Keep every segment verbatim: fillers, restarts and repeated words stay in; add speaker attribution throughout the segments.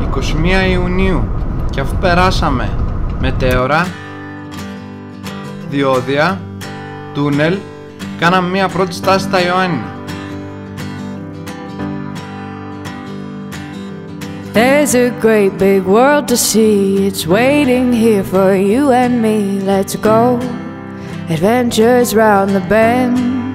Speaker 1: είκοσι μία Ιουνίου και αφού περάσαμε μετέωρα, διόδια, τούνελ, κάναμε μία πρώτη στάση στα Ιωάννινα.
Speaker 2: There's a great big world to see. It's waiting here for you and me. Let's go. Adventures round the bend.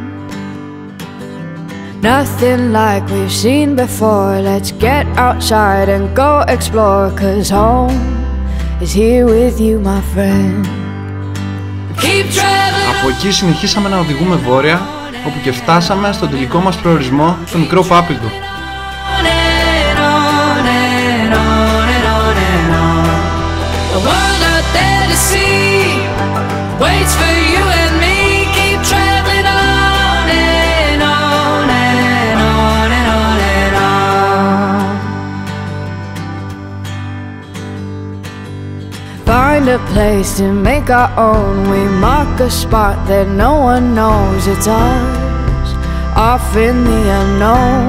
Speaker 2: Nothing like we've seen before. Let's get outside and go explore. 'Cause home is here with you, my friend. Keep traveling.
Speaker 1: Από εκεί συνεχίσαμε να οδηγούμε βόρεια, όπου και φτάσαμε στον τελικό μας προορισμό, το μικρό Πάπικο.
Speaker 2: Waits for you and me. Keep traveling on and on and on and on and on. Find a place to make our own. We mark a spot that no one knows. It's ours, off in the unknown.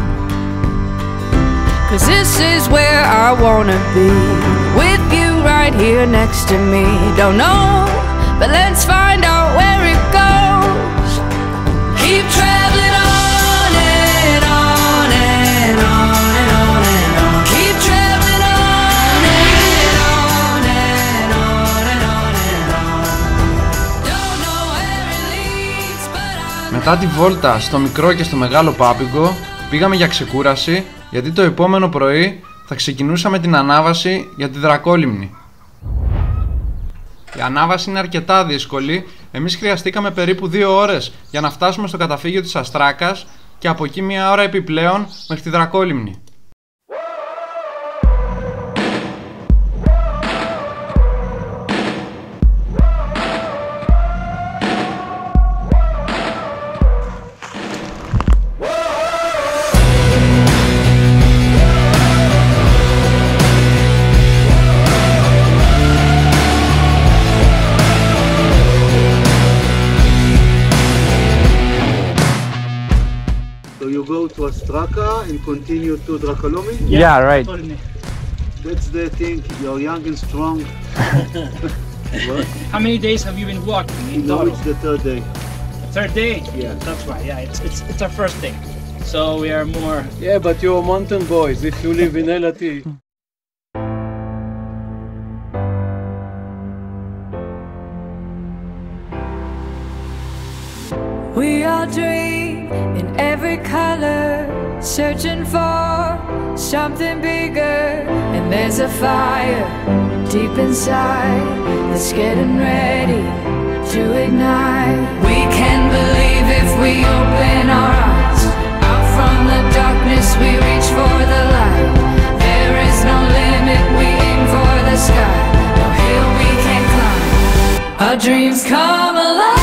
Speaker 2: 'Cause this is where I wanna be, with you right here next to me. Don't know, but let's find out where it goes. Keep traveling on and on and on and on and on. Keep traveling on and on and on and on and on. Don't know where it leads, but I...
Speaker 1: Μετά τη βόλτα στο μικρό και στο μεγάλο Πάπικο, πήγαμε για ξεκούραση, γιατί το επόμενο πρωί θα ξεκινούσαμε την ανάβαση για τη Δρακόλυμνη. Η ανάβαση είναι αρκετά δύσκολη, εμείς χρειαστήκαμε περίπου δύο ώρες για να φτάσουμε στο καταφύγιο της Αστράκας και από εκεί μία ώρα επιπλέον μέχρι τη Δρακόλυμνη.
Speaker 3: Go to Astraka and continue to Dracolomi?
Speaker 1: Yeah, yeah, right.
Speaker 3: That's the thing, you're young and strong.
Speaker 4: How many days have you been walking in
Speaker 3: No,
Speaker 4: total?
Speaker 3: it's the third day.
Speaker 4: Third day?
Speaker 3: Yeah.
Speaker 4: That's right, yeah, it's, it's, it's our first day. So we are more...
Speaker 3: Yeah, but you're mountain boys if you live in Elati.
Speaker 2: We all dream in every color, searching for something bigger. And there's a fire deep inside that's getting ready to ignite. We can believe if we open our eyes. Out from the darkness we reach for the light. There is no limit, we aim for the sky. No hill we can't climb. Our dreams come alive.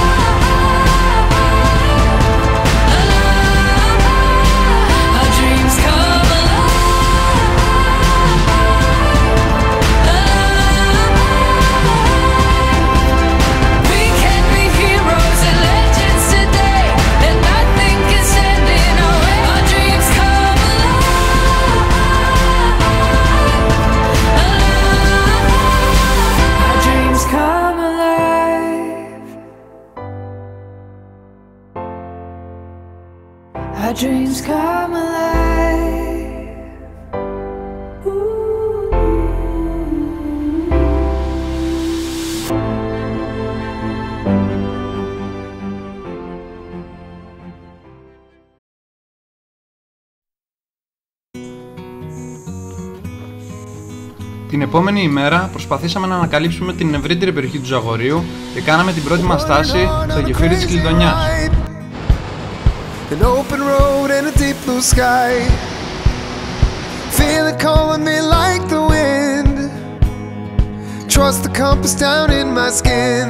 Speaker 2: Our dreams come alive. Ooh.
Speaker 1: Την επόμενη ημέρα προσπαθήσαμε να ανακαλύψουμε την ευρύτερη περιοχή του Ζαγορείου και κάναμε την πρώτη μας στάση στο γεφύρι της Κλειδονιάς.
Speaker 5: An open road and a deep blue sky. Feel it calling me like the wind. Trust the compass down in my skin.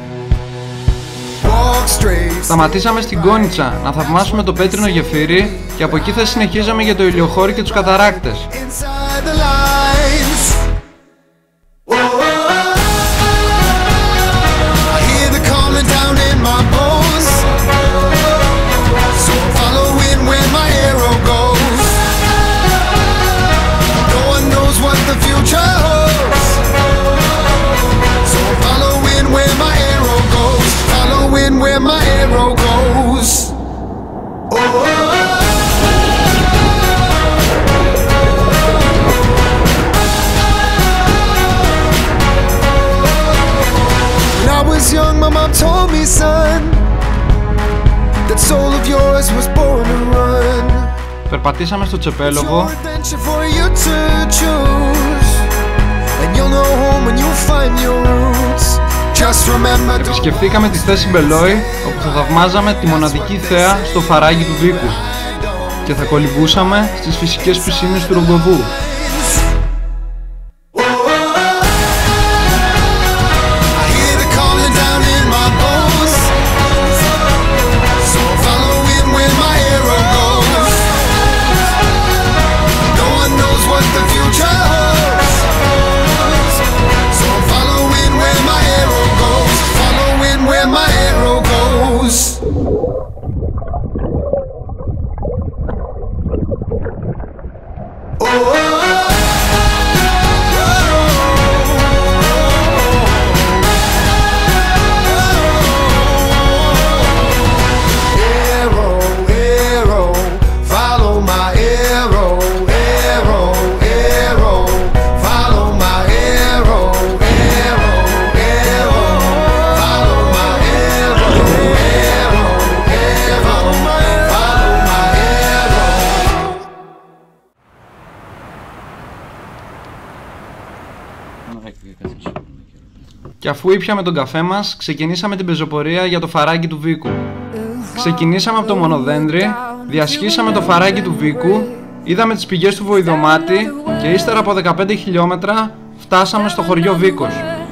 Speaker 5: Walk straight.
Speaker 1: Σταματήσαμε στην Κόνιτσα να θαυμάσουμε το πέτρινο γεφύρι και από εκεί θα συνεχίζαμε για το ηλιοχώρι και τους καταράκτες.
Speaker 5: Inside the lines. I hear the calling down in my bones. So following where my arrow goes. Going son. That soul of yours was born to run.
Speaker 1: Περπατήσαμε στο Τσεπέλοβο. Επισκεφθήκαμε τη θέση Μπελόι, όπου θα θαυμάζαμε τη μοναδική θέα στο φαράγγι του Βίκου και θα κολυμπούσαμε στις φυσικές πισίνες του Ρογκοβού. Και αφού ήπιαμε τον καφέ μας, ξεκινήσαμε την πεζοπορία για το φαράγγι του Βίκου. Ξεκινήσαμε από το Μονοδέντρι, διασχίσαμε το φαράγγι του Βίκου, είδαμε τις πηγές του Βοηδομάτη και ύστερα από δεκαπέντε χιλιόμετρα φτάσαμε στο χωριό Βίκος.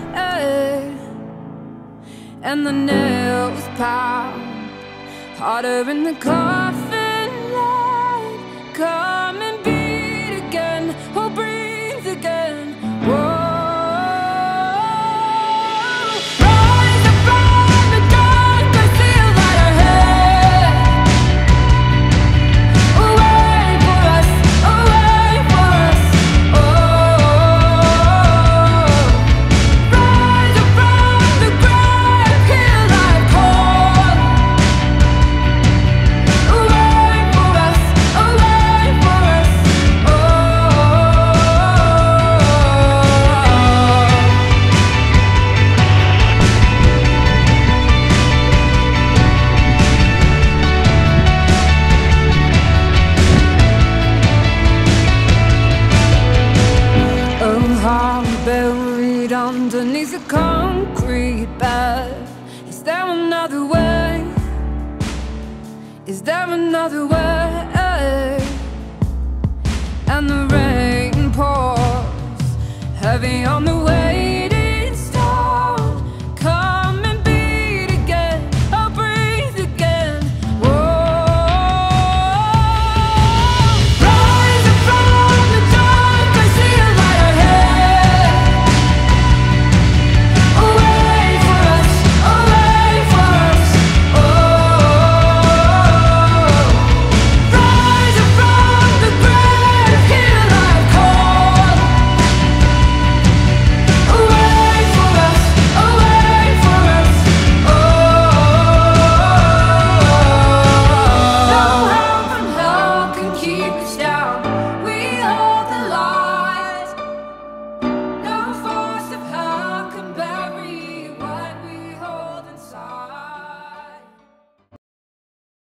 Speaker 2: Underneath the concrete bed, is there another way? Is there another way? And the rain pours heavy on the way.